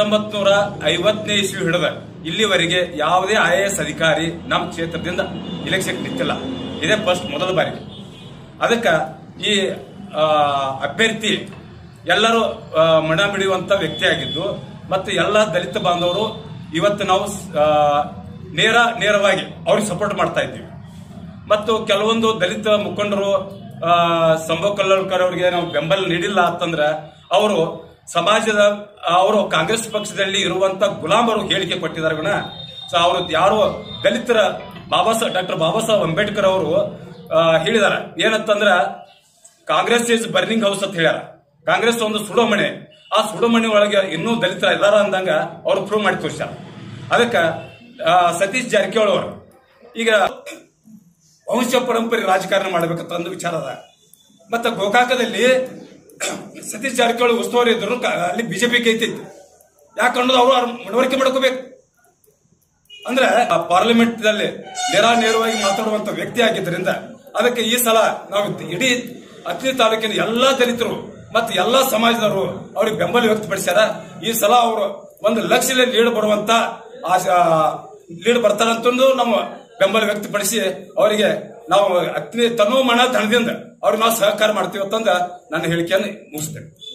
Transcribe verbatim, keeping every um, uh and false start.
ಹತ್ತೊಂಬತ್ ನೂರ ಐವತ್ತನೇ ಇಸ್ವಿ ಹಿಡಿದ ಇಲ್ಲಿವರೆಗೆ ಯಾವುದೇ ಐ ಎ ಎಸ್ ಅಧಿಕಾರಿ ನಮ್ಮ ಕ್ಷೇತ್ರದಿಂದ ಇಲೆಕ್ಷನ್ ನಿಂತಿಲ್ಲ. ಇದೇ ಫಸ್ಟ್ ಮೊದಲ ಬಾರಿಗೆ. ಅದಕ್ಕೆ ಈ ಅಭ್ಯರ್ಥಿ ಎಲ್ಲರೂ ಮಣ ಮಿಡಿಯುವಂತ ವ್ಯಕ್ತಿ ಆಗಿದ್ದು ಮತ್ತು ಎಲ್ಲ ದಲಿತ ಬಾಂಧವರು ಇವತ್ತು ನಾವು ನೇರ ನೇರವಾಗಿ ಅವ್ರಿಗೆ ಸಪೋರ್ಟ್ ಮಾಡ್ತಾ ಇದ್ದೀವಿ. ಮತ್ತು ಕೆಲವೊಂದು ದಲಿತ ಮುಖಂಡರು ಸಂಭವ ಕಲ್ಲೋಳ್ಕರ್ ಅವರಿಗೆ ನಾವು ಬೆಂಬಲ ನೀಡಿಲ್ಲ ಅಂತಂದ್ರೆ ಅವರು ಸಮಾಜದ ಅವರು ಕಾಂಗ್ರೆಸ್ ಪಕ್ಷದಲ್ಲಿ ಇರುವಂತ ಗುಲಾಮರು ಹೇಳಿಕೆ ಕೊಟ್ಟಿದ್ದಾರೆ ಗುಣ. ಸೊ ಅವರು ಯಾರು ದಲಿತರ ಬಾಬಾ ಸಾಹೇಬ್ ಡಾಕ್ಟರ್ ಬಾಬಾ ಸಾಹೇಬ್ ಅಂಬೇಡ್ಕರ್ ಅವರು ಹೇಳಿದಾರೆ ಏನಂತಂದ್ರ ಕಾಂಗ್ರೆಸ್ ಈಸ್ ಬರ್ನಿಂಗ್ ಹೌಸ್ ಅಂತ ಹೇಳ್ಯಾರ. ಕಾಂಗ್ರೆಸ್ ಒಂದು ಸುಡೋಮಣೆ, ಆ ಸುಡೋಮಣಿ ಒಳಗೆ ಇನ್ನೂ ದಲಿತರ ಎಲ್ಲಾರ ಅಂದಂಗ ಅವ್ರು ಪ್ರೂವ್ ಮಾಡಿ ತೋರಿಸ್ಯಾರ. ಅದಕ್ಕೆ ಸತೀಶ್ ಜಾರಕಿಹೊಳಿ ಅವರು ಈಗ ವಂಶ ಪರಂಪರೆ ರಾಜಕಾರಣ ಮಾಡಬೇಕಂತ ಒಂದು ವಿಚಾರ ಅದ. ಮತ್ತೆ ಗೋಕಾಕದಲ್ಲಿ ಸತೀಶ್ ಜಾರಕಿಹೊಳಿ ಉಸ್ತುವಾರಿ ಇದ್ರು, ಅಲ್ಲಿ ಬಿಜೆಪಿ ಕೈತಿತ್ತು. ಯಾಕಂದ್ರೆ ಅವರು ಮನವರಿಕೆ ಮಾಡ್ಕೋಬೇಕು. ಅಂದ್ರೆ ಆ ಪಾರ್ಲಿಮೆಂಟ್ ನಲ್ಲಿ ನೇರ ನೇರವಾಗಿ ಮಾತಾಡುವಂತ ವ್ಯಕ್ತಿ ಆಗಿದ್ದರಿಂದ ಅದಕ್ಕೆ ಈ ಸಲ ನಾವು ಇಡೀ ಅತ್ನಿ ತಾಲೂಕಿನ ಎಲ್ಲಾ ದಲಿತರು ಮತ್ತು ಎಲ್ಲಾ ಸಮಾಜದವರು ಅವ್ರಿಗೆ ಬೆಂಬಲ ವ್ಯಕ್ತಪಡಿಸ್ಯಾರ. ಈ ಸಲ ಅವರು ಒಂದು ಲಕ್ಷ ಲೀಡ್ ಬರುವಂತ ಲೀಡ್ ಬರ್ತಾರಂತಂದು ನಮ್ಮ ಬೆಂಬಲ ವ್ಯಕ್ತಪಡಿಸಿ ಅವರಿಗೆ ನಾವು ಅತ್ನಿ ತನ್ನೋ ಮನ ಧನದಿಂದ ಅವ್ರಿಗೆ ನಾವು ಸಹಕಾರ ಮಾಡ್ತೀವಿ ಅಂತಂದ ನನ್ನ ಹೇಳಿಕೆಯನ್ನು ಮುಗಿಸ್ತೇನೆ.